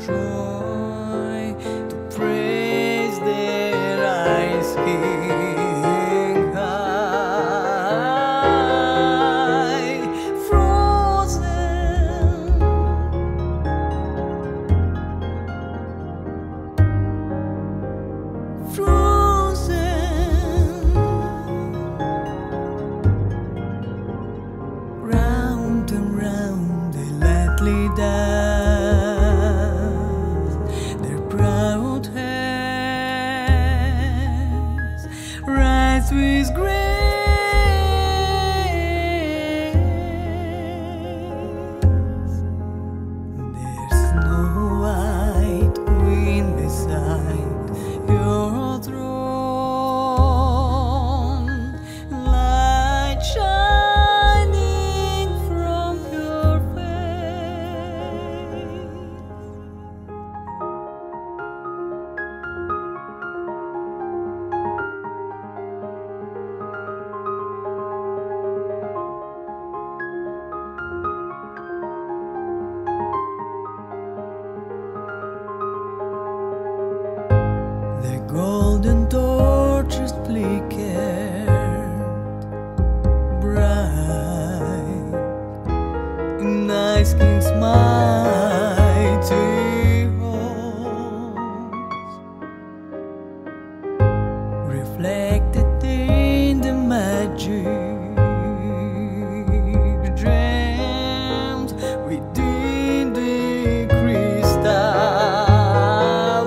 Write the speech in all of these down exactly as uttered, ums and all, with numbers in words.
joy to praise their eyes king high, frozen, frozen, round and round they lightly dance, their proud heads rise with grace. There's Snow White queen beside your throne, light shining from your face. The golden torches flickered bright in Ice King's mighty halls, reflected in the magic gems within the crystal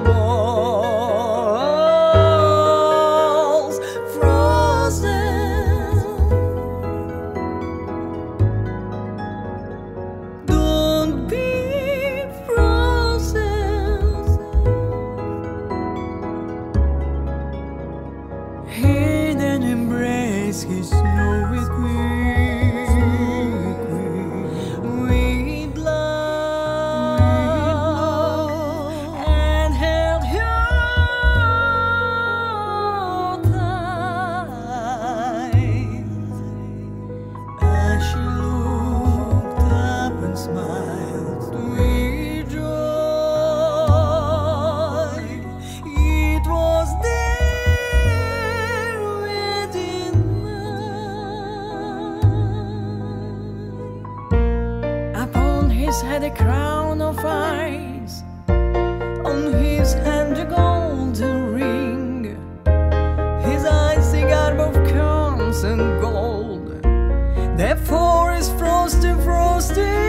walls. Frozen, don't be frozen. Hidden embrace his snowy queen with love, and held her tight as she looked up and smiled with joy. It was there within mine. Upon his head a crown of ice, on his hand a golden ring, his eyes a garb of cones and gold, the forest frosty, frosty